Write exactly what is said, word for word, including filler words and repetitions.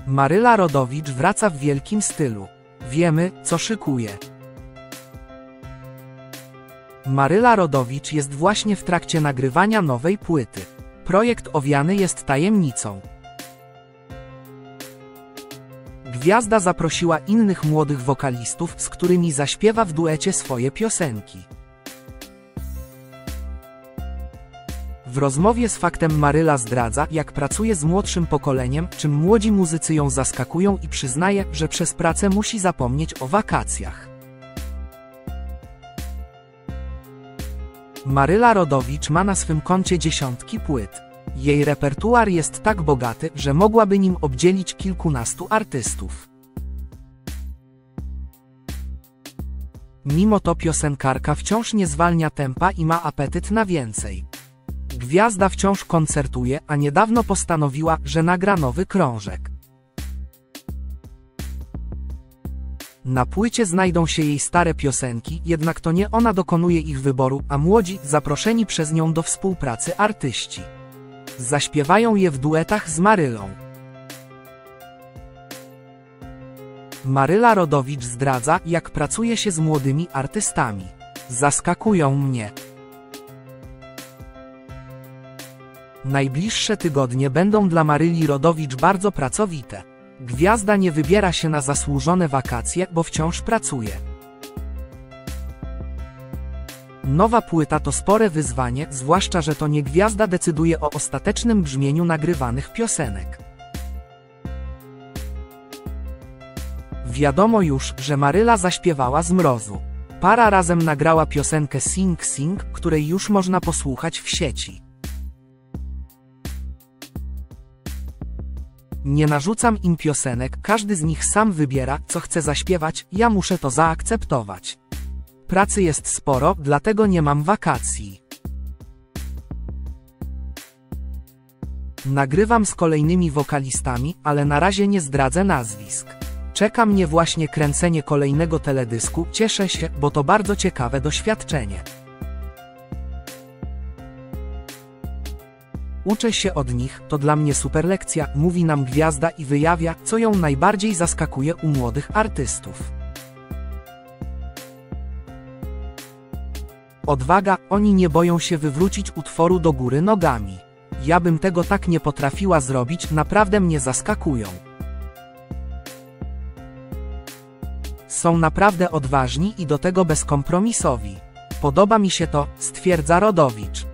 Maryla Rodowicz wraca w wielkim stylu. Wiemy, co szykuje. Maryla Rodowicz jest właśnie w trakcie nagrywania nowej płyty. Projekt owiany jest tajemnicą. Gwiazda zaprosiła innych młodych wokalistów, z którymi zaśpiewa w duecie swoje piosenki. W rozmowie z Faktem Maryla zdradza, jak pracuje z młodszym pokoleniem, czym młodzi muzycy ją zaskakują i przyznaje, że przez pracę musi zapomnieć o wakacjach. Maryla Rodowicz ma na swym koncie dziesiątki płyt. Jej repertuar jest tak bogaty, że mogłaby nim obdzielić kilkunastu artystów. Mimo to piosenkarka wciąż nie zwalnia tempa i ma apetyt na więcej. Gwiazda wciąż koncertuje, a niedawno postanowiła, że nagra nowy krążek. Na płycie znajdą się jej stare piosenki, jednak to nie ona dokonuje ich wyboru, a młodzi, zaproszeni przez nią do współpracy artyści. Zaśpiewają je w duetach z Marylą. Maryla Rodowicz zdradza, jak pracuje się z młodymi artystami. Zaskakują mnie. Najbliższe tygodnie będą dla Maryli Rodowicz bardzo pracowite. Gwiazda nie wybiera się na zasłużone wakacje, bo wciąż pracuje. Nowa płyta to spore wyzwanie, zwłaszcza że to nie gwiazda decyduje o ostatecznym brzmieniu nagrywanych piosenek. Wiadomo już, że Maryla zaśpiewała z mrozu. Para razem nagrała piosenkę Sing Sing, której już można posłuchać w sieci. Nie narzucam im piosenek, każdy z nich sam wybiera, co chce zaśpiewać, ja muszę to zaakceptować. Pracy jest sporo, dlatego nie mam wakacji. Nagrywam z kolejnymi wokalistami, ale na razie nie zdradzę nazwisk. Czeka mnie właśnie kręcenie kolejnego teledysku, cieszę się, bo to bardzo ciekawe doświadczenie. Uczę się od nich, to dla mnie super lekcja, mówi nam gwiazda i wyjawia, co ją najbardziej zaskakuje u młodych artystów. Odwaga, oni nie boją się wywrócić utworu do góry nogami. Ja bym tego tak nie potrafiła zrobić, naprawdę mnie zaskakują. Są naprawdę odważni i do tego bezkompromisowi. Podoba mi się to, stwierdza Rodowicz.